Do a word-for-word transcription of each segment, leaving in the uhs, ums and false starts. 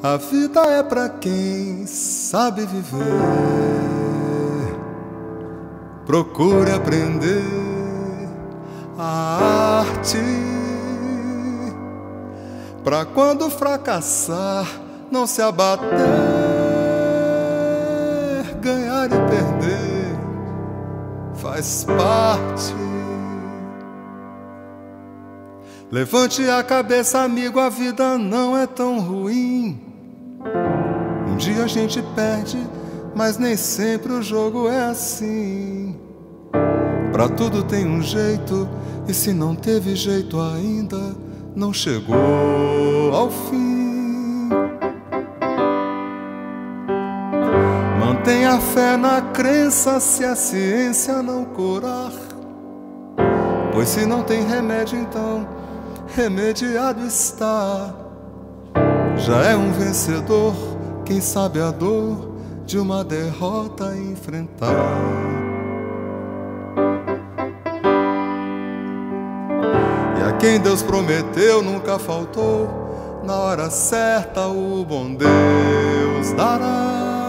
A vida é pra quem sabe viver. Procure aprender a arte, pra quando fracassar não se abater. Ganhar e perder faz parte. Levante a cabeça, amigo, a vida não é tão ruim. Um dia a gente perde, mas nem sempre o jogo é assim. Pra tudo tem um jeito, e se não teve jeito ainda, não chegou ao fim. Mantenha a fé na crença, se a ciência não curar, pois se não tem remédio, então remediado está. Já é um vencedor quem sabe a dor de uma derrota enfrentar. E a quem Deus prometeu nunca faltou, na hora certa o bom Deus dará.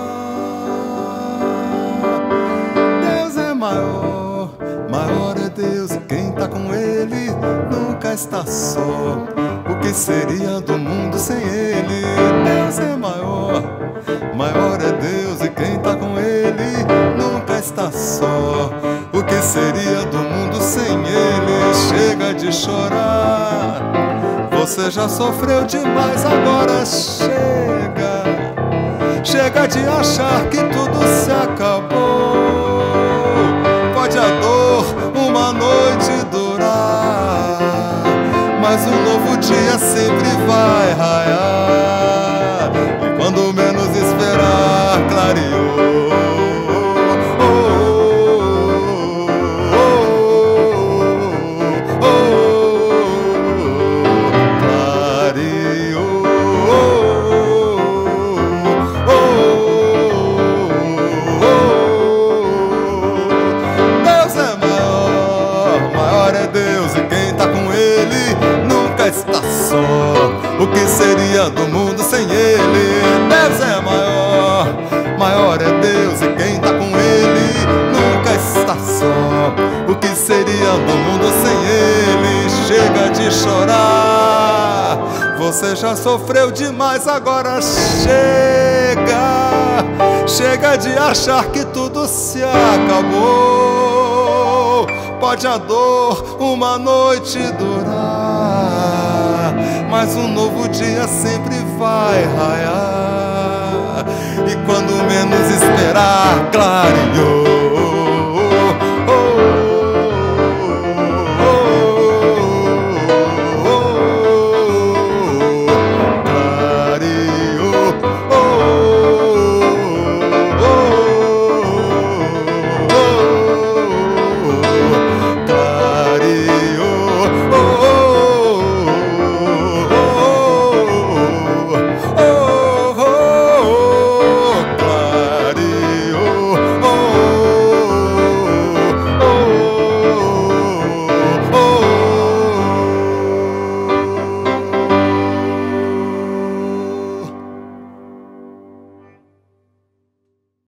Deus é maior, maior é Deus, e quem tá com Ele nunca está só. O que seria do mundo sem Ele? Deus é maior, maior é Deus, e quem tá com Ele nunca está só. O que seria do mundo sem Ele? Chega de chorar, você já sofreu demais, agora chega. Chega de achar que tudo se acabou. Pode a dor uma noite durar, mas um novo dia sempre vai raiar. E quando menos esperar, clareou. Oh, oh, oh, oh, clareou. Deus é maior, maior é Deus, e quem tá com Ele nunca está só. O que seria do mundo sem Ele? Deus é maior, maior é Deus, e quem tá com Ele nunca está só. O que seria do mundo sem Ele? Chega de chorar, você já sofreu demais, agora chega. Chega de achar que tudo se acabou. Pode a dor uma noite durar, mas um novo dia sempre vai raiar. E quando menos esperar, clareou.